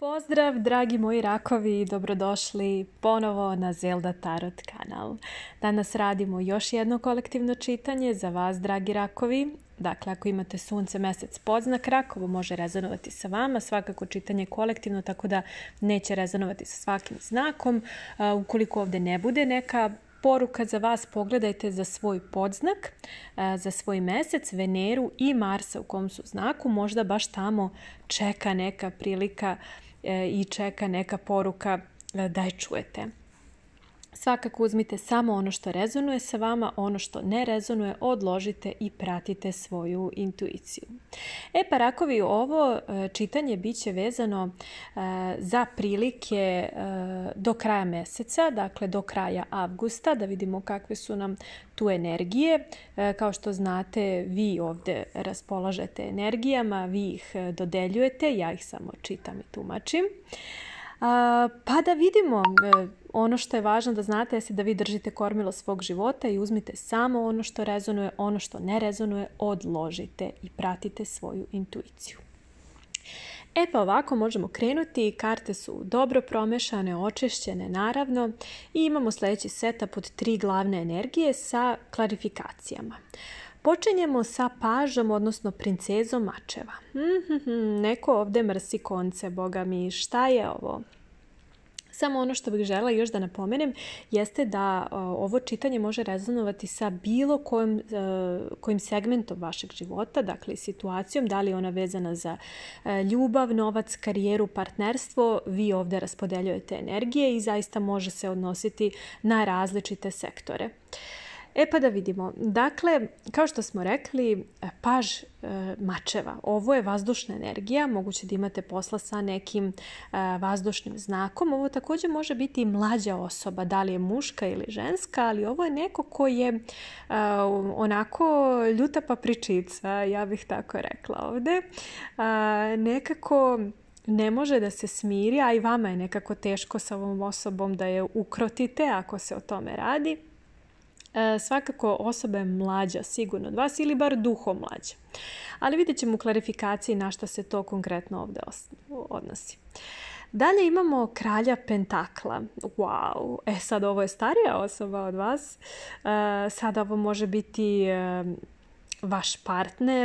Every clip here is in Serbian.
Pozdrav, dragi moji rakovi, dobrodošli ponovo na Zelda Tarot kanal. Danas radimo još jedno kolektivno čitanje za vas, dragi rakovi. Dakle, ako imate sunce, mesec, podznak rak, ovo može rezonovati sa vama. Svakako čitanje je kolektivno, tako da neće rezonovati sa svakim znakom. Ukoliko ovdje ne bude neka poruka za vas, pogledajte za svoj podznak, za svoj mesec, Veneru i Marsa u kom su znaku. Možda baš tamo čeka neka prilika i čeka neka poruka da je čujete. Svakako uzmite samo ono što rezonuje sa vama, ono što ne rezonuje odložite i pratite svoju intuiciju. Pa rakovi, ovo čitanje bit će vezano za prilike do kraja meseca, dakle do kraja avgusta, da vidimo kakve su nam tu energije. Kao što znate, vi ovdje raspolažete energijama, vi ih dodeljujete, ja ih samo čitam i tumačim. Pa da vidimo, ono što je važno da znate je da vi držite kormilo svog života i uzmite samo ono što rezonuje, ono što ne rezonuje odložite i pratite svoju intuiciju. Pa ovako možemo krenuti, karte su dobro promešane, očišćene naravno i imamo sljedeći setup od 3 glavne energije sa klarifikacijama. Počinjemo sa pažom, odnosno princezom mačeva. Neko ovdje mrsi konce, boga mi, šta je ovo? Samo ono što bih željela još da napomenem jeste da ovo čitanje može rezonovati sa bilo kojim segmentom vašeg života, dakle situacijom, da li je ona vezana za ljubav, novac, karijeru, partnerstvo, vi ovdje raspodeljujete energije i zaista može se odnositi na različite sektore. Pa da vidimo. Dakle, kao što smo rekli, paž mačeva. Ovo je vazdušna energija. Moguće da imate posla sa nekim vazdušnim znakom. Ovo također može biti mlađa osoba, da li je muška ili ženska, ali ovo je neko ko je onako ljuta papričica, ja bih tako rekla ovdje. Nekako ne može da se smiri, a i vama je nekako teško sa ovom osobom da je ukrotite ako se o tome radi. Svakako osoba je mlađa sigurno od vas ili bar duhom mlađa. Ali vidjet ćemo u klarifikaciji na što se to konkretno ovdje odnosi. Dalje imamo kralja pentakla. Wow! Sad ovo je starija osoba od vas. Sad ovo može biti vaš partner,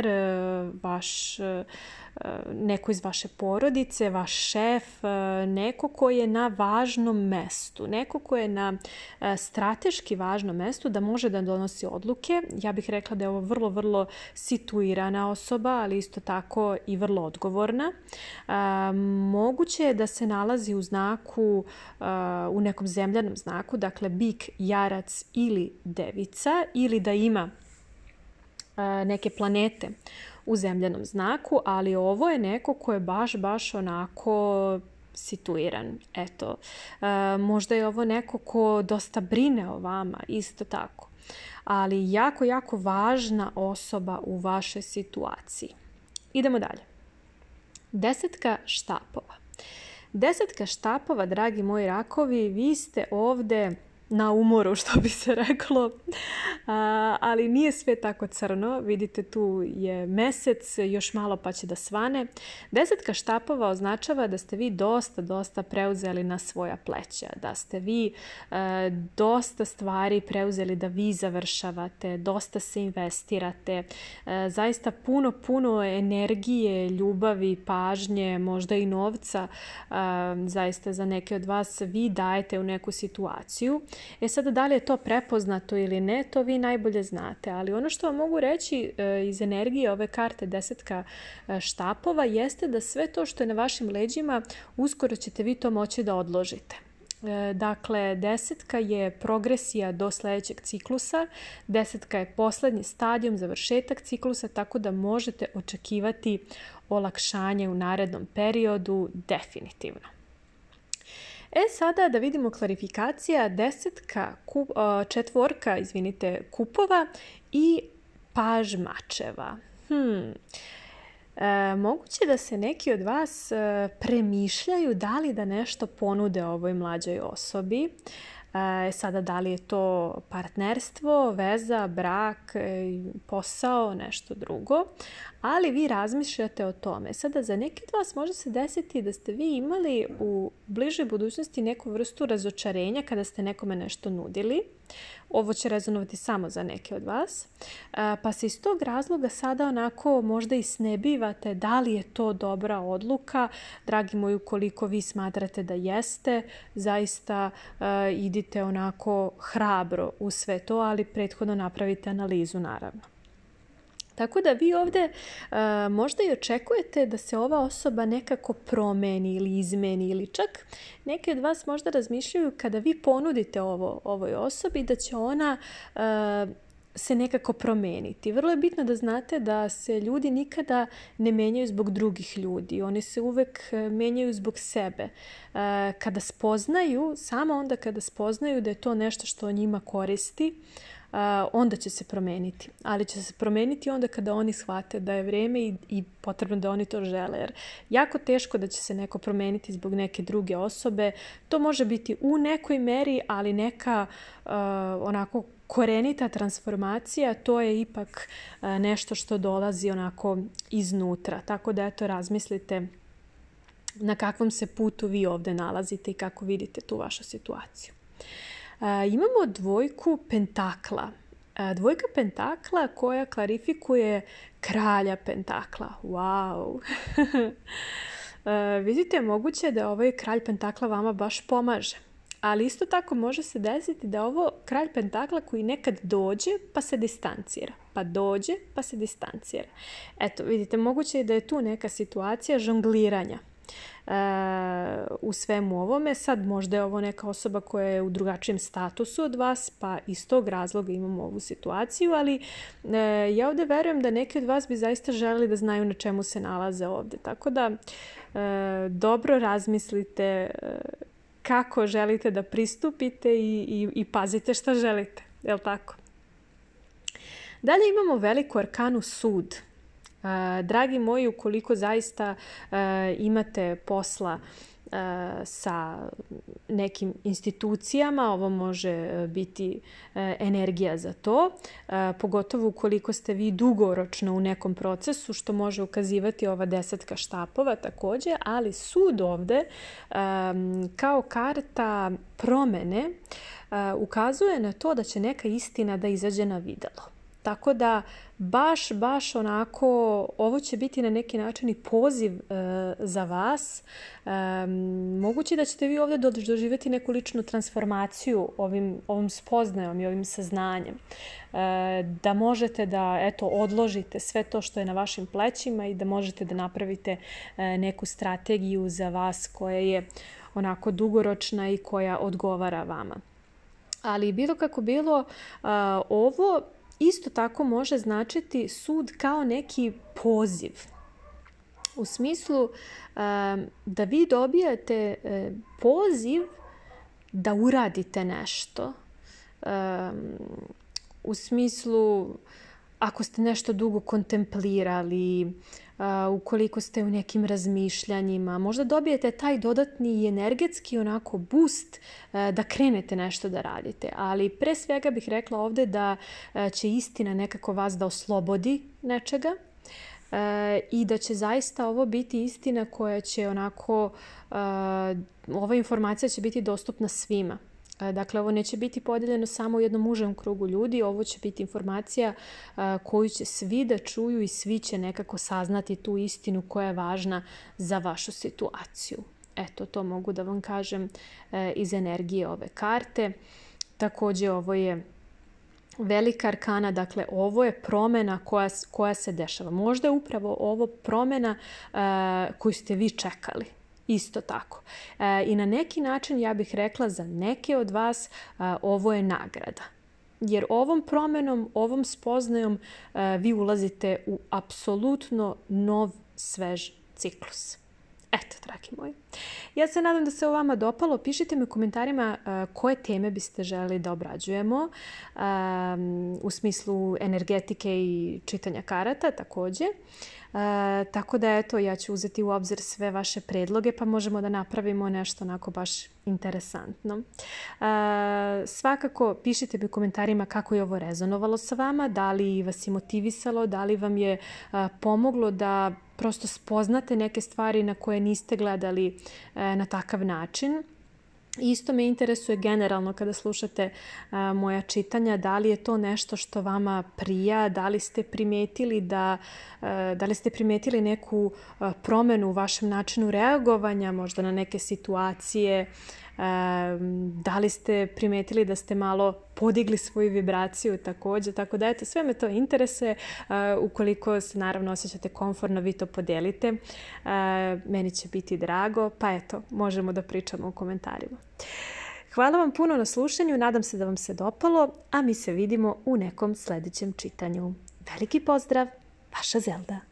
neko iz vaše porodice, vaš šef, neko ko je na važnom mestu, neko ko je na strateški važnom mestu da može da donosi odluke. Ja bih rekla da je ovo vrlo, vrlo situirana osoba, ali isto tako i vrlo odgovorna. Moguće je da se nalazi u znaku, u nekom zemljanom znaku, dakle bik, jarac ili devica, ili da ima neke planete u zemljanom znaku, ali ovo je neko ko je baš onako situiran. Eto, možda je ovo neko ko dosta brine o vama, isto tako. Ali jako važna osoba u vašoj situaciji. Idemo dalje. 10 štapova. 10 štapova, dragi moji rakovi, vi ste ovdje na umoru, što bi se reklo, ali nije sve tako crno. Vidite, tu je mesec, još malo pa će da svane. 10 štapova označava da ste vi dosta preuzeli na svoja pleća, da ste vi dosta stvari preuzeli da vi završavate, dosta se investirate, zaista puno energije, ljubavi, pažnje, možda i novca, zaista za neke od vas vi dajete u neku situaciju. Sada da li je to prepoznato ili ne, to vi najbolje znate, ali ono što vam mogu reći iz energije ove karte 10 štapova jeste da sve to što je na vašim leđima uskoro ćete vi to moći da odložite. Dakle, 10 je progresija do sljedećeg ciklusa, 10 je posljednji stadijum, završetak ciklusa, tako da možete očekivati olakšanje u narednom periodu definitivno. Sada da vidimo klarifikacija 4 kupova i paž mačeva. Moguće da se neki od vas premišljaju da li da nešto ponude ovoj mlađoj osobi. Sada da li je to partnerstvo, veza, brak, posao, nešto drugo, ali vi razmišljate o tome. Sada za neki od vas može se desiti da ste vi imali u bližoj budućnosti neku vrstu razočarenja kada ste nekome nešto nudili. Ovo će rezonovati samo za neke od vas. Pa se iz tog razloga sada onako možda i snebivate da li je to dobra odluka. Dragi moji, ukoliko vi smatrate da jeste, zaista idite onako hrabro u sve to, ali prethodno napravite analizu naravno. Tako da vi ovdje možda i očekujete da se ova osoba nekako promeni ili izmeni, ili čak neki od vas možda razmišljaju kada vi ponudite ovoj osobi da će ona se nekako promeniti. Vrlo je bitno da znate da se ljudi nikada ne menjaju zbog drugih ljudi. Oni se uvek menjaju zbog sebe. Kada spoznaju, samo onda kada spoznaju da je to nešto što njima koristi, onda će se promeniti. Ali će se promeniti onda kada oni shvate da je vrijeme i potrebno da oni to žele. Jer jako teško da će se neko promeniti zbog neke druge osobe. To može biti u nekoj meri, ali neka onako korenita transformacija, to je ipak nešto što dolazi onako iznutra. Tako da eto, razmislite na kakvom se putu vi ovdje nalazite i kako vidite tu vašu situaciju. Imamo dvojku pentakla. Dvojka pentakla koja klarifikuje kralja pentakla. Wow! Vidite, moguće je da ovaj kralj pentakla vama baš pomaže. Ali isto tako može se desiti da ovo kralj pentakla koji nekad dođe pa se distancira. Pa dođe pa se distancira. Eto, vidite, moguće je da je tu neka situacija žongliranja u svemu ovome. Sad možda je ovo neka osoba koja je u drugačijem statusu od vas, pa iz tog razloga imamo ovu situaciju, ali ja ovdje verujem da neki od vas bi zaista želeli da znaju na čemu se nalaze ovdje. Tako da dobro razmislite kako želite da pristupite i pazite šta želite. Jel' tako? Dalje imamo veliku arkanu sud. Dragi moji, ukoliko zaista imate posla sa nekim institucijama, ovo može biti energija za to, pogotovo ukoliko ste vi dugoročno u nekom procesu, što može ukazivati ova 10 štapova također, ali sud ovdje kao karta promene ukazuje na to da će neka istina da izađe na videlo. Tako da baš onako, ovo će biti na neki način i poziv za vas. Moguće da ćete vi ovdje doživjeti neku ličnu transformaciju ovim spoznajom i ovim saznanjem. Da možete da odložite sve to što je na vašim plećima i da možete da napravite neku strategiju za vas koja je onako dugoročna i koja odgovara vama. Ali bilo kako bilo, ovo isto tako može značiti sud kao neki poziv. U smislu da vi dobijate poziv da uradite nešto. U smislu ako ste nešto dugo kontemplirali, ukoliko ste u nekim razmišljanjima, možda dobijete taj dodatni i energetski onako boost da krenete nešto da radite. Ali pre svega bih rekla ovdje da će istina nekako vas da oslobodi nečega i da će zaista ovo biti istina koja će onako, ova informacija će biti dostupna svima. Dakle, ovo neće biti podijeljeno samo u jednom užem krugu ljudi, ovo će biti informacija koju će svi da čuju i svi će nekako saznati tu istinu koja je važna za vašu situaciju. Eto, to mogu da vam kažem iz energije ove karte. Također, ovo je velika arkana, dakle ovo je promjena koja se dešava. Možda je upravo ovo promjena koju ste vi čekali. Isto tako. I na neki način ja bih rekla za neke od vas ovo je nagrada. Jer ovom promjenom, ovom spoznajom vi ulazite u apsolutno nov, svež ciklus. Eto, dragi moji. Ja se nadam da se o vama dopalo. Pišite mi u komentarima koje teme biste želeli da obrađujemo u smislu energetike i čitanja karata također. Tako da eto, ja ću uzeti u obzir sve vaše predloge pa možemo da napravimo nešto onako baš interesantno. Svakako pišite mi u komentarima kako je ovo rezonovalo sa vama, da li vas je motivisalo, da li vam je pomoglo da prosto spoznate neke stvari na koje niste gledali na takav način. Isto me interesuje generalno kada slušate moja čitanja, da li je to nešto što vama prija, da li ste primetili neku promjenu u vašem načinu reagovanja, možda na neke situacije, da li ste primetili da ste malo podigli svoju vibraciju također. Tako da eto, sve me to interesuje. Ukoliko se naravno osjećate komfortno, vi to podelite. Meni će biti drago, pa eto, možemo da pričamo u komentarima. Hvala vam puno na slušanju, nadam se da vam se dopalo, a mi se vidimo u nekom sljedećem čitanju. Veliki pozdrav, vaša Zelda.